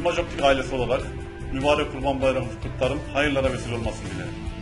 Yılmaz Optik ailesi olarak mübarek Kurban Bayramı kutlarım. Hayırlara vesile olmasını dilerim.